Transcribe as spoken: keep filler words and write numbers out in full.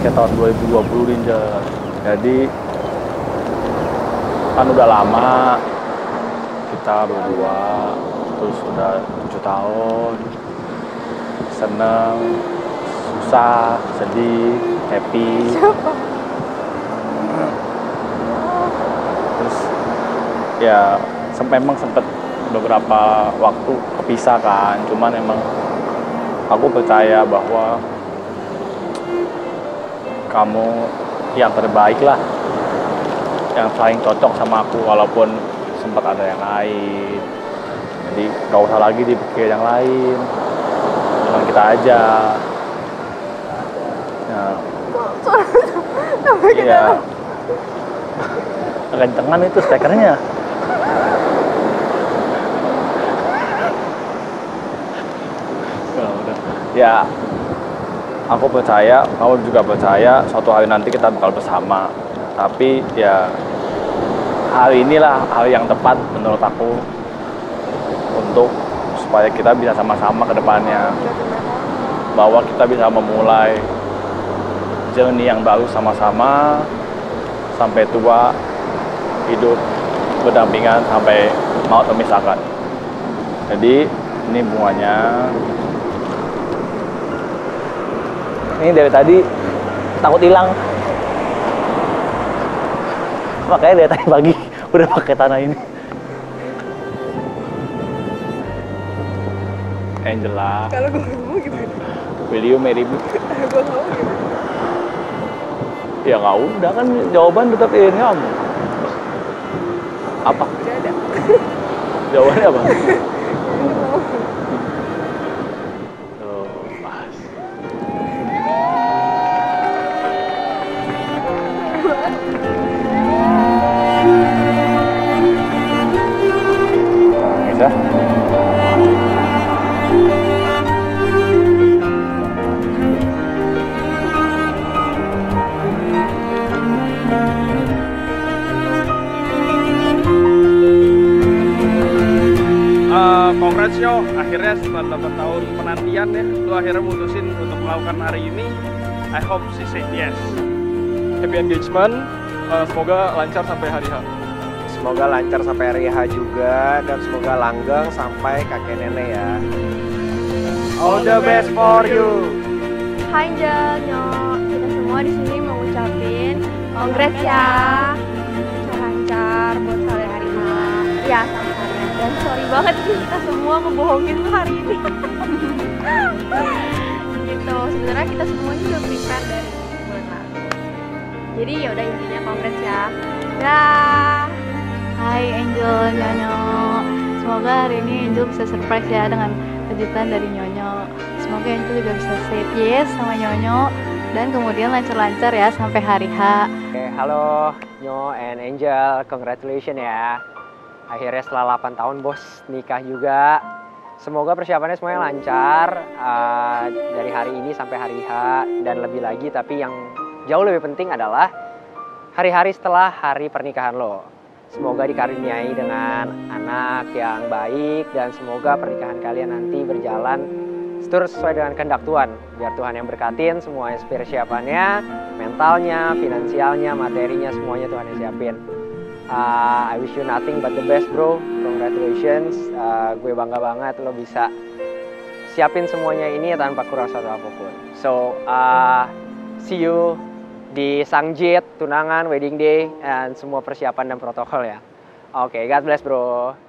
akhir tahun dua ribu dua puluh, Angel. Jadi kan udah lama kita berdua, terus udah tujuh tahun, seneng, susah, sedih, happy. Siapa? Terus ya memang sempet beberapa waktu kepisah kan, cuman emang aku percaya bahwa kamu yang terbaik lah, yang paling cocok sama aku, walaupun sempat ada yang lain. Jadi gak usah lagi dipikir yang lain, cuman kita aja. Nah, iya, kencengan itu speakernya. Ya, aku percaya, kamu juga percaya suatu hari nanti kita bakal bersama. Tapi ya hari inilah hari yang tepat menurut aku untuk supaya kita bisa sama-sama ke depannya. Bahwa kita bisa memulai journey yang baru sama-sama sampai tua, hidup berdampingan sampai maut memisahkan. Jadi ini bunganya. Ini dari tadi takut hilang, makanya dari tadi pagi udah pakai tanah ini. Angela, Kalau gue ngomong gimana? will you marry me? Gue ngomong gimana? Ya nggak udah kan, jawaban tetap ini kamu. Apa? Udah ada. Jawabannya apa? Gue ngomong. Tuh, pas. Bisa? Uh, congrats yo, akhirnya setelah delapan tahun penantian ya, lu akhirnya mutusin untuk melakukan hari ini. I hope she said yes. Happy engagement, uh, semoga lancar sampai hari H. Semoga lancar sampai hari H juga, dan semoga langgeng sampai kakek nenek ya. All the best for you. Hai Angel, Nyok. Kita semua di sini mau ngucapin congrats ya. Lancar-lancar buat kalian hari H. Ya, sama-sama. Dan sorry banget sih kita semua ngebohongin lu hari ini. Gitu. Sebenarnya kita semuanya udah prepare dari bulan lalu. Jadi ya udah, intinya congrats ya. Dah. Hai Angel, Nyonyo. Semoga hari ini Angel bisa surprise ya dengan kejutan dari Nyonyo. Semoga Angel juga bisa say yes sama Nyonyo dan kemudian lancar-lancar ya sampai hari H. Oke, halo Yohan and Angela, congratulations ya. Akhirnya setelah delapan tahun bos nikah juga. Semoga persiapannya semuanya lancar uh, dari hari ini sampai hari H dan lebih lagi. Tapi yang jauh lebih penting adalah hari-hari setelah hari pernikahan lo. Semoga dikaruniai dengan anak yang baik dan semoga pernikahan kalian nanti berjalan terus sesuai dengan kehendak Tuhan. Biar Tuhan yang berkatin semuanya, persiapannya, mentalnya, finansialnya, materinya, semuanya Tuhan yang siapin. Uh, I wish you nothing but the best bro. Congratulations. Uh, gue bangga banget lo bisa siapin semuanya ini tanpa kurang satu apapun. So uh, see you di Sangjit, tunangan, wedding day, dan semua persiapan dan protokol ya. Oke, okay, God bless bro.